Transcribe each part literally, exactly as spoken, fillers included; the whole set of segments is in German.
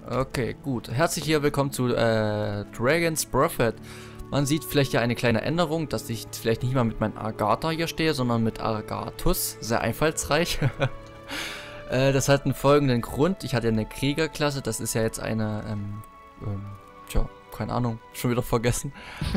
Okay, gut. Herzlich hier willkommen zu äh, Dragon's Prophet. Man sieht vielleicht ja eine kleine Änderung, dass ich vielleicht nicht mal mit meinem Agatha hier stehe, sondern mit Agathus. Sehr einfallsreich. äh, das hat einen folgenden Grund. Ich hatte eine Kriegerklasse, das ist ja jetzt eine, ähm, ähm, tja, keine Ahnung, schon wieder vergessen.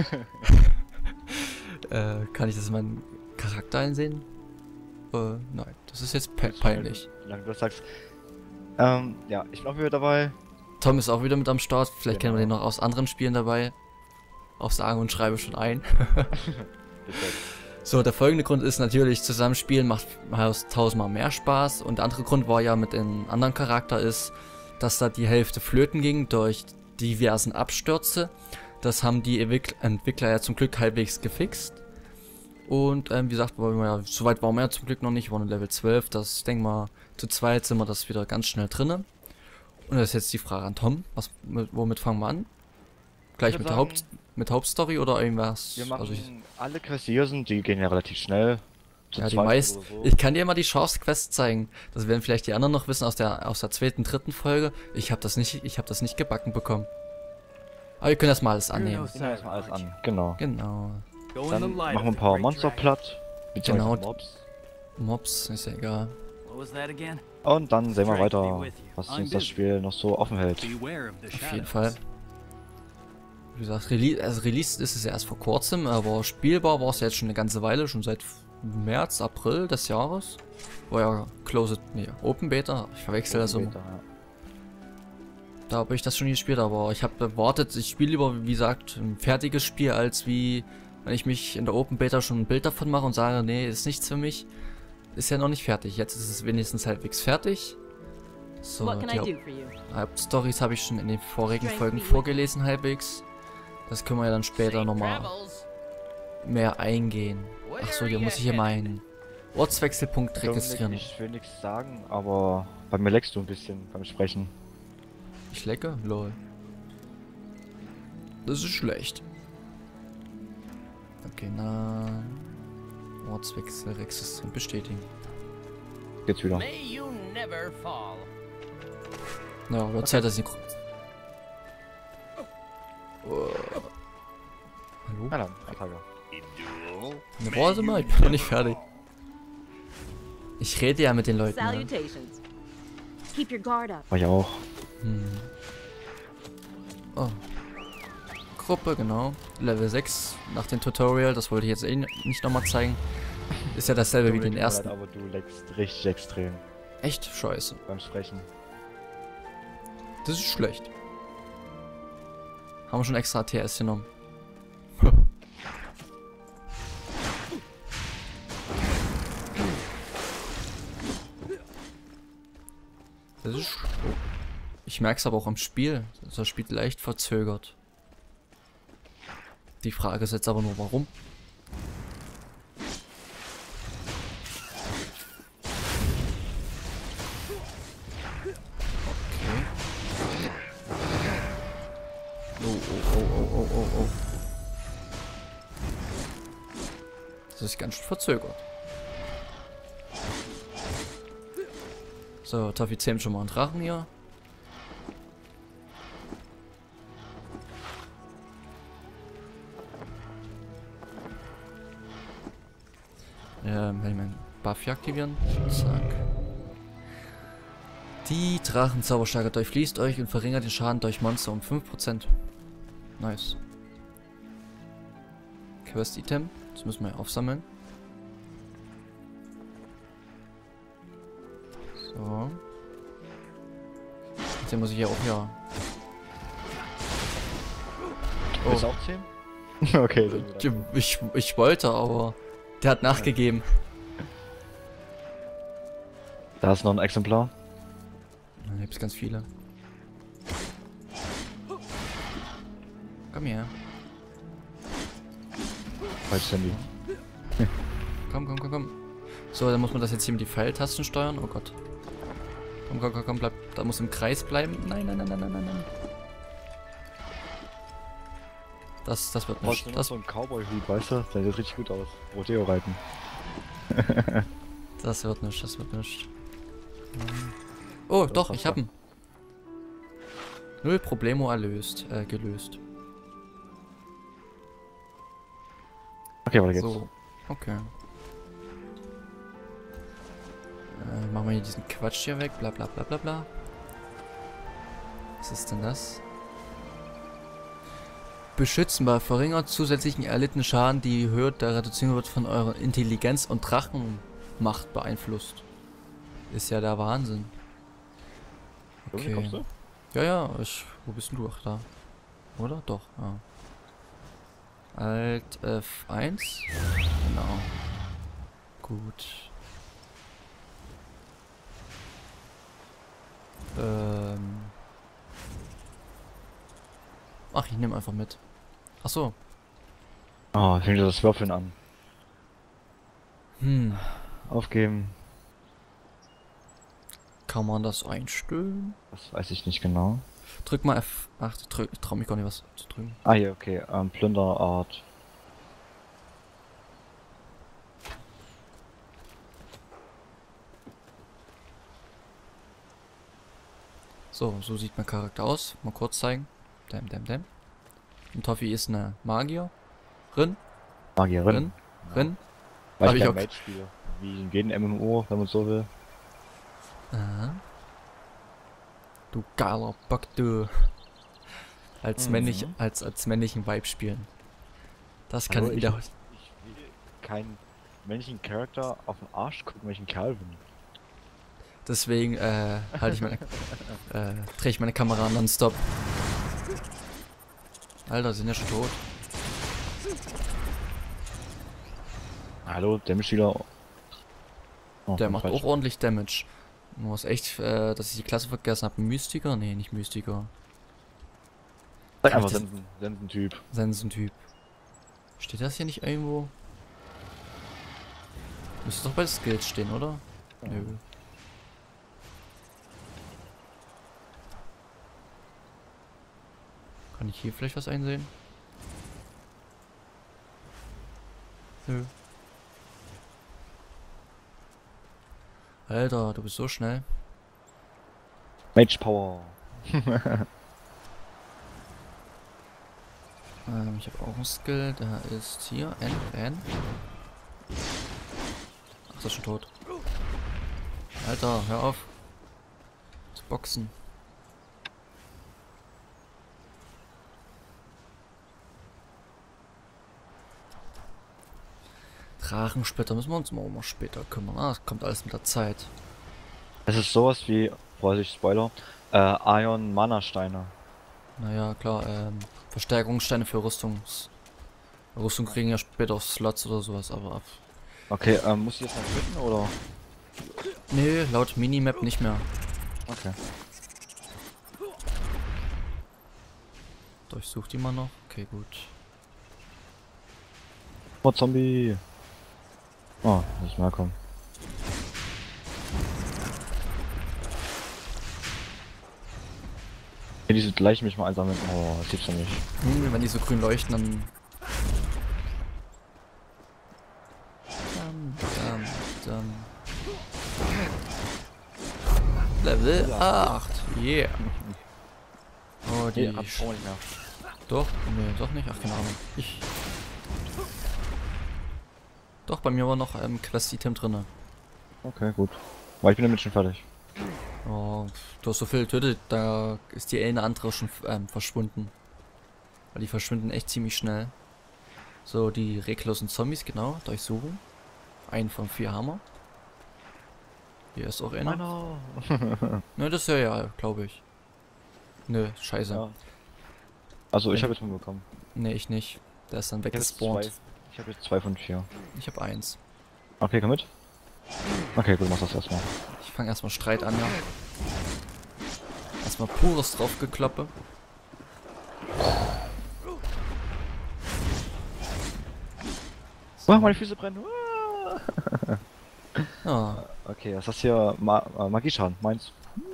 äh, kann ich das in meinen Charakter einsehen? Äh, nein, das ist jetzt pe peinlich. Solange du das sagst. Ähm, ja, ich bin auch wieder dabei. Tom ist auch wieder mit am Start. Vielleicht Genau. kennen wir den noch aus anderen Spielen dabei. Auf Sagen und Schreibe schon ein. So, der folgende Grund ist natürlich, Zusammenspielen macht tausendmal mehr Spaß. Und der andere Grund war ja mit dem anderen Charakter ist, dass da die Hälfte flöten ging durch diversen Abstürze. Das haben die Entwickler ja zum Glück halbwegs gefixt. Und ähm, wie gesagt, wir ja, so weit waren wir ja zum Glück noch nicht, wir waren Level zwölf. Das, ich denke mal, zu zweit sind wir das wieder ganz schnell drinne. Und das ist jetzt die Frage an Tom. Was, mit, womit fangen wir an? Gleich mit der, Haupt, mit Hauptstory oder irgendwas? Wir machen also ich, alle Quests, die hier sind, die gehen ja relativ schnell. Zu ja, die zweit meisten. oder so. Ich kann dir mal die Chance-Quest zeigen. Das werden vielleicht die anderen noch wissen aus der aus der zweiten, dritten Folge. Ich habe das nicht, ich habe das nicht gebacken bekommen. Aber wir können das mal alles annehmen. Wir nehmen erstmal alles an, genau. Genau. Dann machen wir ein paar Monster platt. Genau. Mobs. Mobs, ist ja egal. Und dann sehen wir weiter, was uns das Spiel noch so offen hält. Auf jeden Fall. Wie gesagt, Release, also released ist es ja erst vor kurzem, aber spielbar war es ja jetzt schon eine ganze Weile, schon seit März, April des Jahres. War ja Closed, nee, Open Beta, ich verwechsel das immer. Da habe ich das schon gespielt, aber ich habe erwartet, ich spiele lieber, wie gesagt, ein fertiges Spiel, als wie, wenn ich mich in der Open Beta schon ein Bild davon mache und sage, nee, ist nichts für mich. Ist ja noch nicht fertig, jetzt ist es wenigstens halbwegs fertig. So, die Haupt Hauptstories habe ich schon in den vorigen Folgen vorgelesen, halbwegs. Das können wir ja dann später nochmal mehr eingehen. Achso, hier muss ich hier meinen Ortswechselpunkt registrieren. Ich will nichts sagen, aber bei mir leckst du ein bisschen beim Sprechen. Ich lecke? Lol. Das ist schlecht. Okay, na... Ortswechsel registrieren, bestätigen. Jetzt wieder. Ja, wird Zeit, dass ich... Oh. Hallo? Ah, nein, Attacke. Ne, boah, mal, ich bin noch nicht fertig. Ich rede ja mit den Leuten. Ne? War ich auch. Hm. Oh. Gruppe, genau. Level sechs nach dem Tutorial, das wollte ich jetzt eh nicht nochmal zeigen. Ist ja dasselbe wie den ersten. Aber du leckst richtig extrem. Echt? Scheiße. Beim Sprechen. Das ist schlecht. Haben wir schon extra A T S genommen. Das ist... Ich merke es aber auch am Spiel. Das Spiel leicht verzögert. Die Frage ist jetzt aber nur, warum? Okay. Oh, oh, oh, oh, oh, oh, oh. Das ist ganz schön verzögert. So, Taffi zähmt schon mal einen Drachen hier. Ähm, will ich meinen Buff hier aktivieren? Zack. Die Drachenzauberstärke durchfließt euch und verringert den Schaden durch Monster um fünf Prozent. Nice. Quest-Item. Das müssen wir ja aufsammeln. So. Den muss ich ja auch ja. Oh. Willst du auch zehn? Okay. Ich, ich, ich wollte, aber der hat nachgegeben. Da ist noch ein Exemplar. Da gibt's ganz viele. Komm her. Falsches Handy. Komm, komm, komm, komm. So, dann muss man das jetzt hier mit die Pfeiltasten steuern. Oh Gott. Komm, komm, komm, komm, bleib. Da muss im Kreis bleiben. Nein, nein, nein, nein, nein, nein, nein. Das, das wird nicht. Das Das ist so ein Cowboy-Hut, weißt du? Der sieht richtig gut aus. Rodeo reiten. Das wird nicht, das wird nicht. Oh, doch, ich hab ihn. Null Problemo erlöst, äh, gelöst. Okay, weiter geht's. So, okay. Äh, machen wir hier diesen Quatsch hier weg, bla bla bla bla bla. Was ist denn das? Beschützen bei verringert zusätzlichen erlittenen Schaden, die Höhe der Reduzierung wird von eurer Intelligenz und Drachenmacht beeinflusst. Ist ja der Wahnsinn. Okay. Kommst du? Ja, ja, ich. Wo bist denn du? Ach, da. Oder? Doch, ja. Alt F eins. Genau. Gut. Ähm. Ach, ich nehme einfach mit. Ach so. Oh, fängt das Würfeln an. Hm. Aufgeben. Kann man das einstellen? Das weiß ich nicht genau. Drück mal F. Ach, drück, ich trau mich gar nicht was zu drücken. Ah, hier, okay. Ähm, Plünderart. So, so sieht mein Charakter aus. Mal kurz zeigen. Dam, dam, dam. Und Toffee ist eine Magierin. Magierin. Rin. Rin. Weil Hab ich ich kein auch- Mage spiele. Wie in jedem M M O, wenn man so will. Aha. Du geiler Bock, du. Als Mhm. männlich, als, als männlichen Vibe spielen. Das kann Hallo, ich wieder. Ich, ich will keinen männlichen Charakter auf den Arsch gucken, welchen Kerl bin. Deswegen äh, halte ich meine, äh, drehe ich meine Kamera nonstop. Alter, sind ja schon tot. Hallo, Damage-Dealer. Oh, Der komm, macht falsch. auch ordentlich Damage. Nur ist echt, äh, dass ich die Klasse vergessen habe. Mystiker? Nee, nicht Mystiker. Sag einfach das- Sensen, Sensen-Typ. Sensentyp. Steht das hier nicht irgendwo? Müsste doch bei Skills stehen, oder? Ja. Nö. Kann ich hier vielleicht was einsehen? Nö. Alter, du bist so schnell. Mage Power. Ähm, ich habe auch einen Skill, der ist hier, N, N. Ach, das ist schon tot. Alter, hör auf. Zu boxen. Drachensplitter müssen wir uns mal, mal später kümmern. Ah, das kommt alles mit der Zeit. Es ist sowas wie, Vorsicht, Spoiler, äh, Ion Mana Steine. Naja, klar, ähm, Verstärkungssteine für Rüstungs... Rüstung kriegen ja später auf Slots oder sowas, aber... Okay, ähm, muss ich jetzt mal drücken oder? Nee, laut Minimap nicht mehr. Okay. Durchsucht die mal noch. Okay, gut. Oh, Zombie. Oh, muss mal kommen. Ja, diese gleichen mich mal einsammeln. Oh, das gibt's doch nicht. Hm, wenn die so grün leuchten, dann... Dam, dam, dam. Level acht. Yeah. Oh, die... Nee, hab ich auch nicht mehr. Doch? Nee, doch nicht. Ach, keine Ahnung. Ich... Doch, bei mir war noch ähm, Quest-Item drinne. Okay, gut. Weil ich bin damit schon fertig. Oh, du hast so viel getötet, da ist die eine andere schon ähm, verschwunden. Weil die verschwinden echt ziemlich schnell. So, die reglosen Zombies, genau, durchsuchen. Einen von vier Hammer. Hier ist auch einer. Meiner. Ne, das ist ja, ja, glaube ich. Nö, scheiße. Ja. Also ich habe jetzt mal bekommen. Ne, ich nicht. Der ist dann Ich habe jetzt zwei. weggespawnt. Ich habe jetzt zwei von vier. Ich habe eins. Okay, komm mit. Okay, gut, mach das erstmal. Ich fange erstmal Streit an, ja. Erstmal pures draufgekloppe. Oh, meine Füße brennen. Ah. Ja, Okay, das ist hier Ma äh, Magieschaden, meins.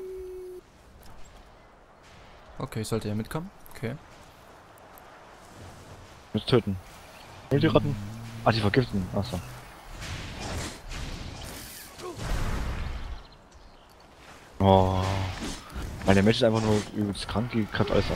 okay, ich sollte ja mitkommen. Okay. Mit töten. Will die Ratten? Ah, die vergiften. Achso. Oh. Weil der Mensch ist einfach nur übelst krank, die greift alles an.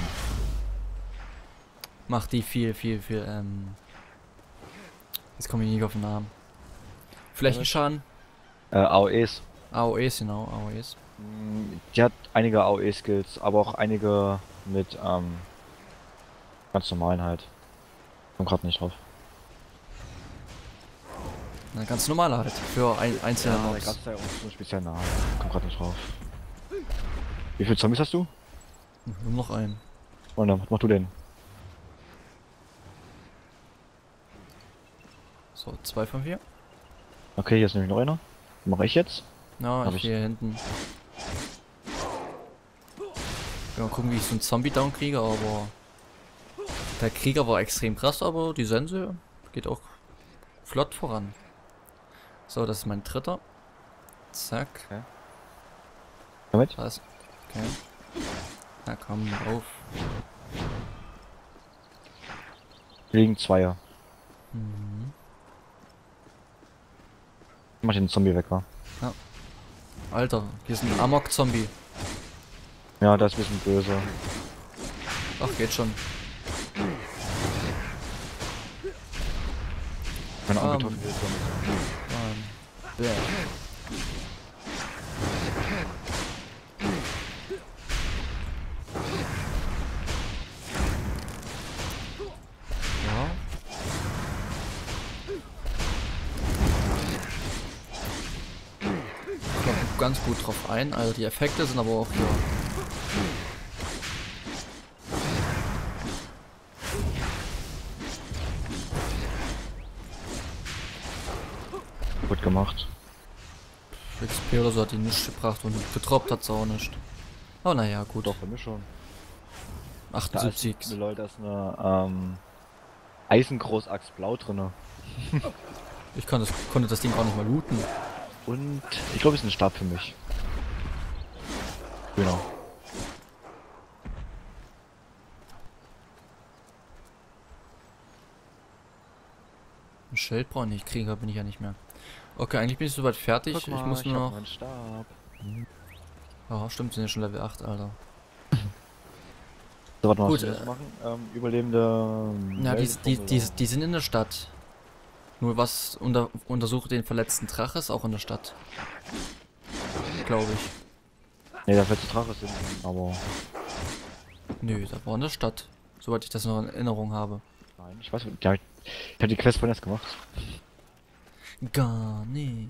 Macht die viel, viel, viel, ähm... Jetzt komme ich nicht auf den Namen. Flächenschaden? Äh, A O Es. A O Es, genau, A O Es. Die hat einige A O E-Skills, aber auch einige mit, ähm... ganz normalen halt. Komm grad nicht drauf. Na, ganz normal halt, für ein, einzelne Ja, da Mobs. gab's ja auch so einen speziellen Namen. Komm grad nicht drauf. Wie viele Zombies hast du? Nur noch einen. Und dann, was machst du denn? So, zwei von vier. Okay, hier ist nämlich noch einer. Was mache ich jetzt? Ja, Hab ich ich- hier hinten. Ja, mal gucken, wie ich so einen Zombie down kriege, aber... Der Krieger war extrem krass, aber die Sense geht auch flott voran. So, das ist mein dritter. Zack. Okay. Damit? Was? Okay. Na komm, auf. Hier liegen Zweier. Mhm. Mach den Zombie weg, wa? Alter, hier ist ein Amok-Zombie. Ja, das ist ein bisschen böse. Ach, geht schon. Meine Ähm. Augen um. Ähm, bäh. Ja. Kommt ganz gut drauf ein. Also die Effekte sind aber auch hier. Gut gemacht. X P oder so hat die nicht gebracht und getroppt hat sie auch nicht. Aber naja, gut. Doch, bei mir schon. achtundsiebzig. Da ist, Leute, da ist eine ähm, Eisengroßaxt blau drinne. Ich kann das, konnte das Ding gar nicht mal looten. Und ich glaube, es ist ein Stab für mich. Genau. Ein Schild brauche ich nicht, Krieger bin ich ja nicht mehr. Okay, eigentlich bin ich soweit fertig. Guck mal, ich muss ich nur hab noch. meinen Stab. Ja, stimmt, sind ja schon Level acht, Alter. So, warte mal, Gut, was wir jetzt äh, machen? Ähm, Überlebende... Ja, die, die, die, Meldeformular. die sind in der Stadt. Nur was unter, untersuche den verletzten Drache ist auch in der Stadt. Glaube ich. Ne, der letzte Drache sind, aber... Nö, da war in der Stadt. Soweit ich das noch in Erinnerung habe. Nein, ich weiß nicht. Ja, ich ich hab die Quest von erst gemacht. Gar nicht.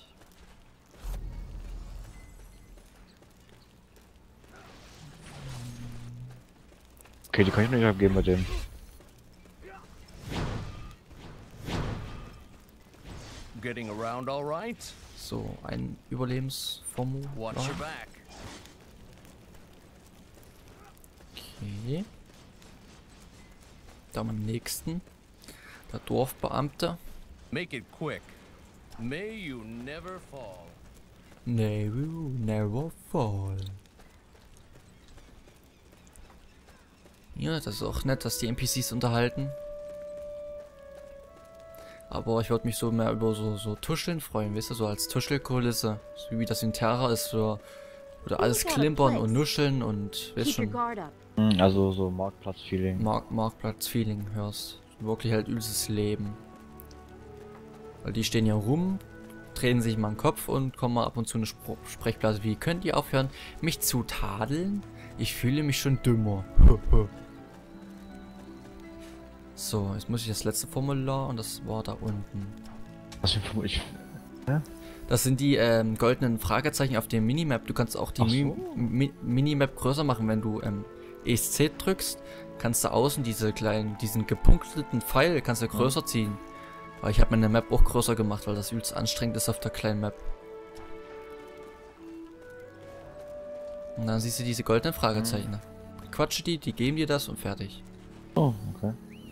Okay, die kann ich nicht abgeben bei dem. Getting around all right? So, ein Überlebensformular. Watch your back. Okay. Da am nächsten. Der Dorfbeamte. Make it quick. May you never fall. Never, never fall. Ja, das ist auch nett, dass die N P Cs unterhalten. Aber ich würde mich so mehr über so, so Tuscheln freuen, weißt du, so als Tuschelkulisse. So wie das in Terra ist, für, oder alles klimpern und nuscheln und, weißt Keep your schon, guard up. Hm, also so Marktplatz-Feeling. Mark Marktplatz-Feeling hörst. Wirklich halt übelstes Leben. Weil die stehen ja rum, drehen sich mal den Kopf und kommen mal ab und zu eine Spr Sprechblase wie, könnt ihr aufhören, mich zu tadeln? Ich fühle mich schon dümmer. So, jetzt muss ich das letzte Formular und das war da unten. Was für ein ich. Das sind die ähm, goldenen Fragezeichen auf dem Minimap. Du kannst auch die Ach Mi so. Mi Minimap größer machen, wenn du ähm, E S C drückst. Kannst du außen diese kleinen, diesen gepunkteten Pfeil kannst du größer Mhm. ziehen. Aber ich habe meine Map auch größer gemacht, weil das übelst anstrengend ist auf der kleinen Map. Und dann siehst du diese goldenen Fragezeichen. Mhm. Quatsche die, die geben dir das und fertig. Oh, okay.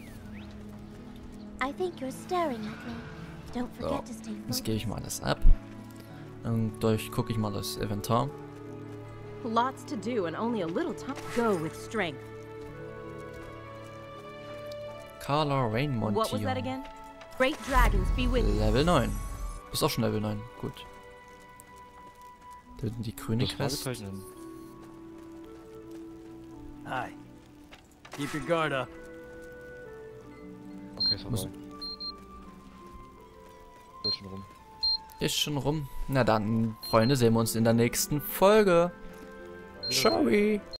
I think you're staring at me. Don't So, forget to stay jetzt focused. gebe ich mal alles ab. Und durch gucke ich mal das Inventar. Lots to do and only a little time. Go with strength. Carla Rainmont. What was that again? Great dragons be with you. Level neun. Bist auch schon Level neun. Gut. Da sind die grüne Das Quest. Fragezeichen. Hi. Keep your guard up. Okay, ist Muss- vorbei. Ist schon rum. Ist schon rum. Na dann, Freunde, sehen wir uns in der nächsten Folge. Ciao.